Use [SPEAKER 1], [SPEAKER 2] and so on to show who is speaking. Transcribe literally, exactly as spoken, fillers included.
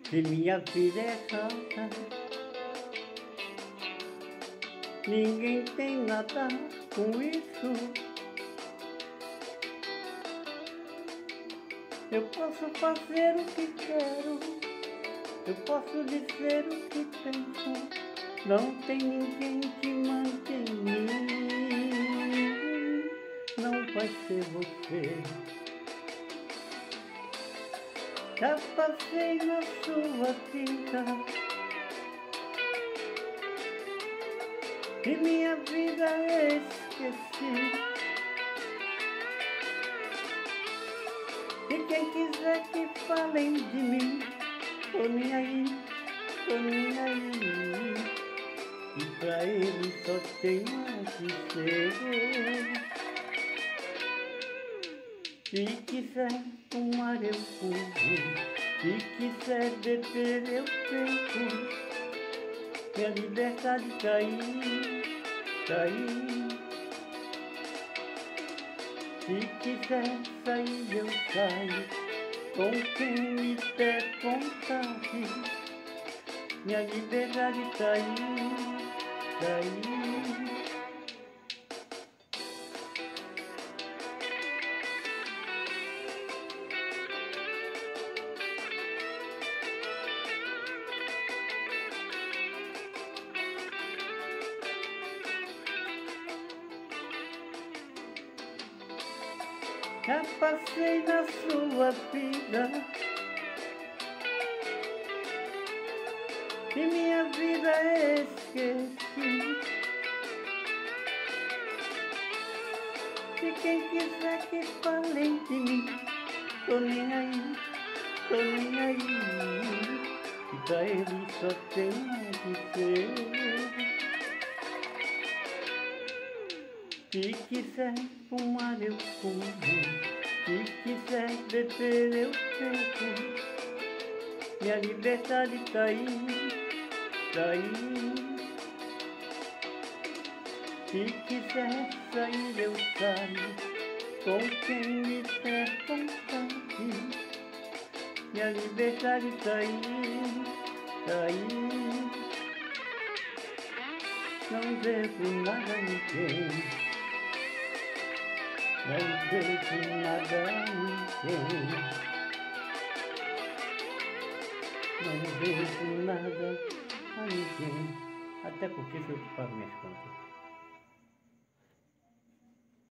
[SPEAKER 1] Se minha vida é rasa, ninguém tem nada com isso. Eu posso fazer o que quero, eu posso dizer o que penso, não tem ninguém que mande em mim, não vai ser você. Já passei na sua vida e minha vida esqueci. E quem quiser que falem de mim, tô nem aí, tô nem aí. E pra ele só tem que ser. Se quiser fumar eu fumo, se quiser beber eu bebo. Minha liberdade tá aí, tá aí. Se quiser sair eu saio, com quem me der vontade. Minha liberdade tá aí, tá aí. Já passei na sua vida e minha vida esqueci. E quem quiser que falem de mim, tô nem aí, tô nem aí. E pra ele só tem que ser. Se quiser fumar eu fumo, se quiser beber eu bebo. Minha liberdade tá aí, tá aí. Se quiser sair eu saio, com quem me der vontade. Minha liberdade tá aí, tá aí. Não devo nada a ninguém, não devo nada a ninguém, não devo nada a ninguém, até porque eu pago minhas contas.